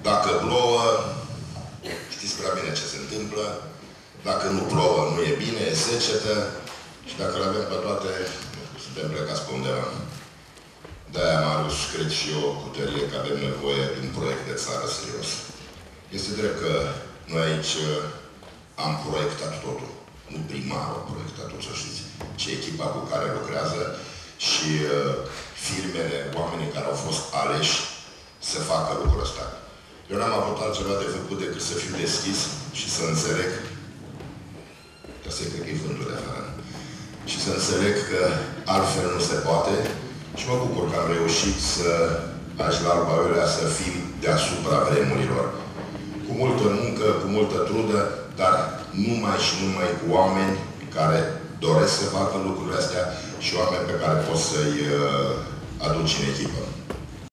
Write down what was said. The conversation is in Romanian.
Dacă plouă, știți prea bine ce se întâmplă. Dacă nu plouă, nu e bine, e secetă. Și dacă le avem pe toate, suntem plecați pe undeva. De-aia, Marius, cred și eu cu tărie că avem nevoie de un proiect de țară serios. Este drept că noi aici am proiectat totul. Nu primarul a proiectat tot, să știți, ci echipa cu care lucrează și firmele, oamenii care au fost aleși să facă lucrul ăsta. Eu n-am avut altceva de făcut decât să fiu deschis și să înțeleg, că se cred că e vântul de afară, și să înțeleg că altfel nu se poate și mă bucur că am reușit să aici la Alba Iulia să fim deasupra vremurilor. Cu multă muncă, cu multă trudă, dar numai și numai cu oameni care doresc să facă lucrurile astea și oameni pe care poți să-i aduci în echipă.